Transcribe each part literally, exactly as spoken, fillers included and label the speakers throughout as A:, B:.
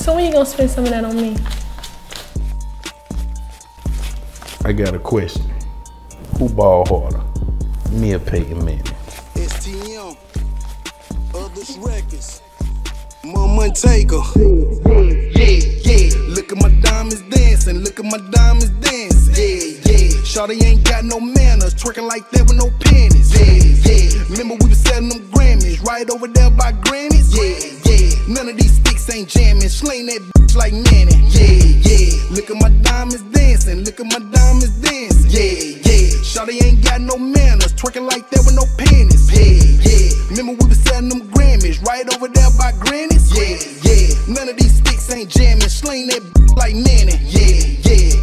A: So when you gonna spend some of that on me?
B: I got a question. Who ball harder? Me or Peyton Manning?
C: S T M, Others Records, Mama Taker. Yeah, yeah. Look at my diamonds dancing. Look at my diamonds dancing. Yeah, yeah. Shawty ain't got no manners, twerking like that with no panties. Yeah, yeah. Remember we was selling them Grammys right over there by Granny's. Yeah, yeah. None of these sticks ain't jamming. Sling that bitch like Manning. Yeah, yeah. Look at my diamonds dancing. Look at my diamonds dancing. Yeah, yeah. Shawty ain't got no manners, twerking like that with no panties. Yeah, yeah. Remember we was selling them Grammys right over there by Granny's. Yeah, yeah. None of these sticks ain't jamming. Sling that bitch like Manning. Yeah, yeah.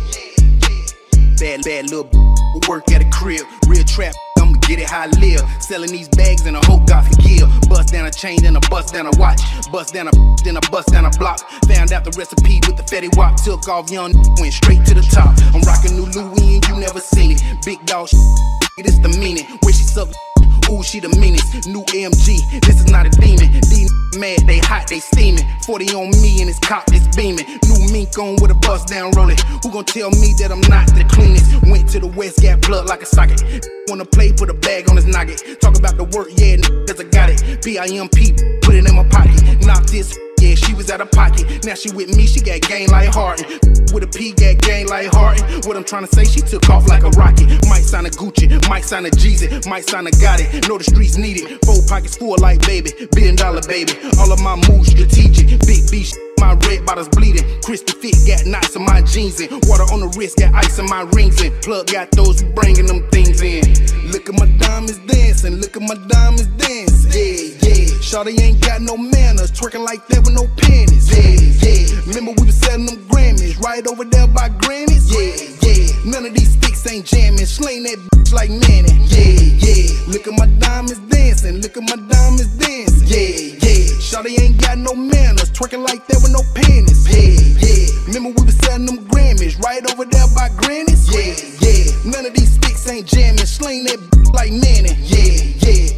C: Bad, bad little work at a crib. Real trap, I'ma get it how I live. Selling these bags and I hope God forgive. Bust down a chain, then a bust down a watch. Bust down a, then a bust down a block. Found out the recipe with the Fetty Wap. Took off young, went straight to the top. I'm rocking new Louis and you never seen it. Big dog shit, this the meaning. Where she suck, ooh, she the meanest. New A M G, this is not a demon. These mad, they hot, they steaming. forty on me and this cop is beaming. New mink on with a bust down rolling. Who gon' tell me that I'm not the cleanest? Went to the West, got plugged like a socket. Wanna play, put a bag on his noggin. Talk about the work, yeah, cause I got it. P I M P, put it in my pocket. Knocked this, yeah, she was out of pocket. Now she with me, she got game like Harden. With a P, got game like Harden. What I'm trying to say, she took off like a rocket. Might sign a Gucci, might sign a Jeezy, might sign a Gotti. Know the streets need it. Four pockets full like baby, billion dollar baby. All of my moves strategic. Big B shit, my red bottles bleeding. Crispy fit, got knots in my jeans in. Water on the wrist, got ice in my rings in. Plug got those who bringing them things in. Look at my diamonds dancing, look at my diamonds dancing. Yeah, yeah. Shawty ain't got no manners, twerking like that with no panties. Yeah, yeah. Remember we was selling them Grammys right over there by Granny's. Yeah, yeah. None of these sticks ain't jamming. Sling that bitch like Manning. Yeah, yeah. Look at my diamonds dancing, look at my diamonds dancing. Yeah, yeah. Shawty ain't got no manners, twerking like that with no panties. Yeah, yeah. Remember we was selling them Grammys right over there by Granny's. Yeah, yeah. None of these sticks ain't jamming. Sling that bitch like Manning. Yeah, yeah.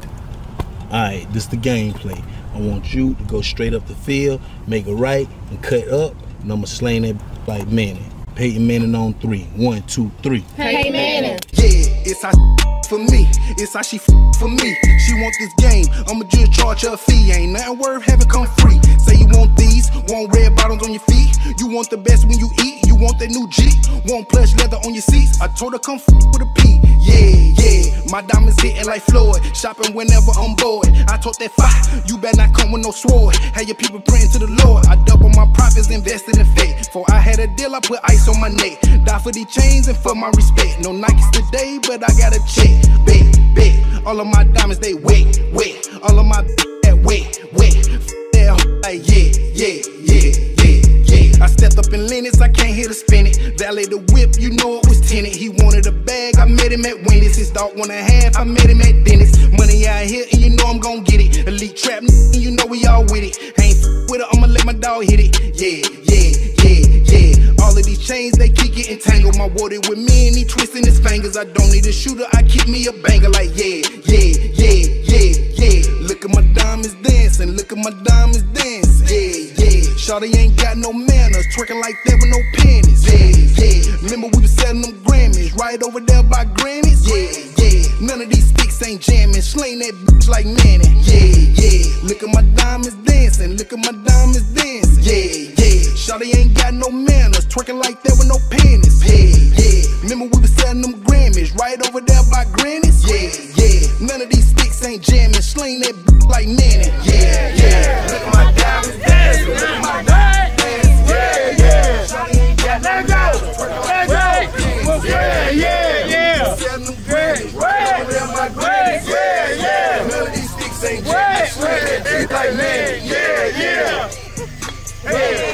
D: Alright, this is the gameplay. I want you to go straight up the field, make a right, and cut up, and I'ma slang that like Manning. Peyton Manning on three. One, two, three.
A: Peyton Manning.
C: Yeah, it's how for me. It's how she for me. She want this game. I'ma just charge her a fee. Ain't nothing worth having come free. Say you want these, want red bottoms on your feet. You want the best when you eat. You want that new Jeep. Want plush leather on your seats. I told her come f with a P. Yeah, yeah. My diamonds hitting like Floyd. Shopping whenever I'm bored. I told that fire. You better not come with no sword. Have your people praying to the Lord. I double my profits, invested in faith. Before I had a deal, I put ice on my neck. Die for these chains and for my respect. No Nikes today, but I got a check. Bet, bet. All of my diamonds, they wet, wet. All of my that wet, wet. That like yeah, yeah, yeah, yeah, yeah. I stepped up in Lennox, I can't hear to spin it. Valet the whip, you know it was tinted. He wanted a bag, I met him at Wendy's. His dog want a half, I met him at Dennis. Money out here, and you know I'm gon' get it. Elite trap, and you know we all with it. I ain't f with her, I'ma let my dog hit it. Yeah, yeah, yeah, yeah. All of these chains, they keep getting tangled. My water with me, and he twisting his fingers. I don't need a shooter, I keep me a banger. Like yeah, yeah, yeah, yeah, yeah. Look at my diamonds dancing, look at my diamonds dancing. Yeah, yeah. Shawty ain't got no manners, twerking like that with no panties. Yeah, yeah. Remember we was selling them Grammys right over there by Granny's. Yeah, yeah. None of these sticks ain't jamming. Sling that bitch like Manning. Yeah, yeah. Look at my diamonds dancing, look at my diamonds dancing. Yeah, yeah. Shawty ain't got no manners, twerking like that with no panties. Yeah, yeah. Remember we was selling them Grammys right over there by Granny's. Yeah, yeah. None of these sticks ain't jamming. Sling that bitch like Manning. Yeah, yeah. Look at my diamonds dancing, look at my diamonds dancing. Yeah, yeah. Shawty ain't got no manners, twerking like that with no panties. Yeah, yeah, yeah. Selling them Grammys right over there by Granny's. Yeah, yeah. None of these sticks ain't jamming. Sling that bitch like Manning. Yeah, yeah. Hey.